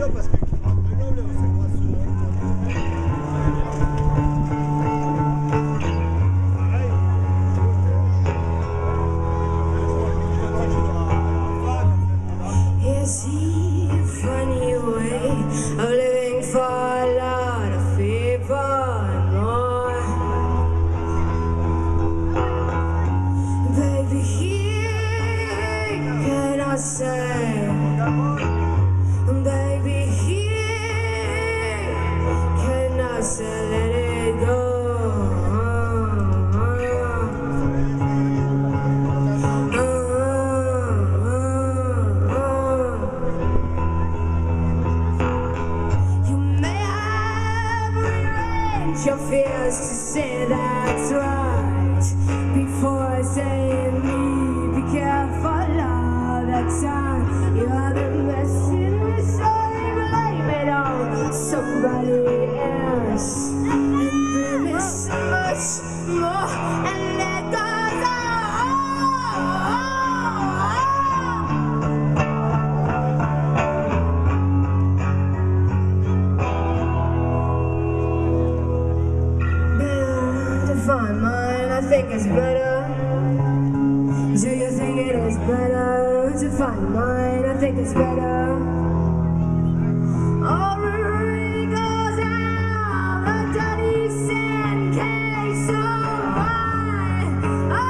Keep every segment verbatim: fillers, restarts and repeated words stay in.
parce que là, là, c'est pas souvent. Is he a funny way of living for a lot of people and more? Baby, here can I say, baby, here can I say, let it go. Your fears to say that's right before saying me. Be careful all the time. You're the best in me, so blame it on somebody else. And blame it so much more and let go. Find mine, I think it's better. Do you think it is better to find mine? I think it's better. Oh, it goes out the dirty sand case of mine.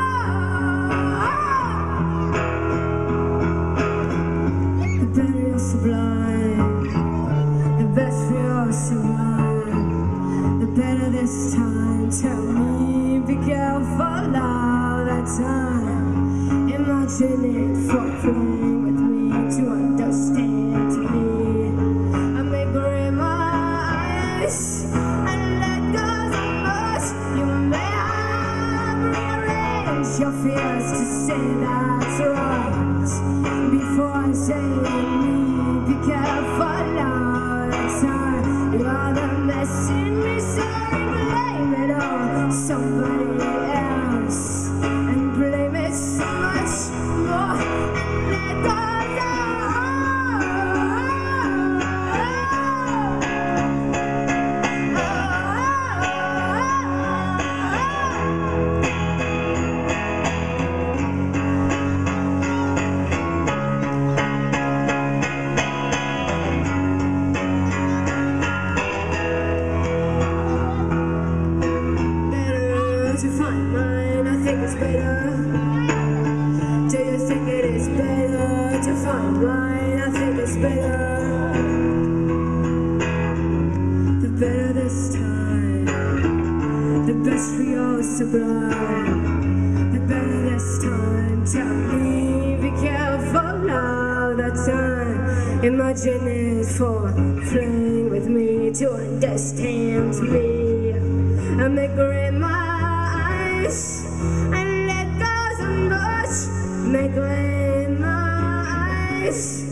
Oh, the better is sublime, the best for your sublime, the better this time. Tell me, be careful all the time. Imagine it for playing with me to understand me. I may grin my eyes and let go so much. You may have rearranged your fears to say that's right before I say me. Be careful all the time. You are the mess in me, so blame it on somebody else and blame it so much more and let go. To find mine, I think it's better. Do you think it is better to find mine? I think it's better. The better this time, the best for your sublime. The better this time, tell me, be careful all the time. Imagine it for playing with me to understand me. I make grin my and let go so much, make rain my eyes.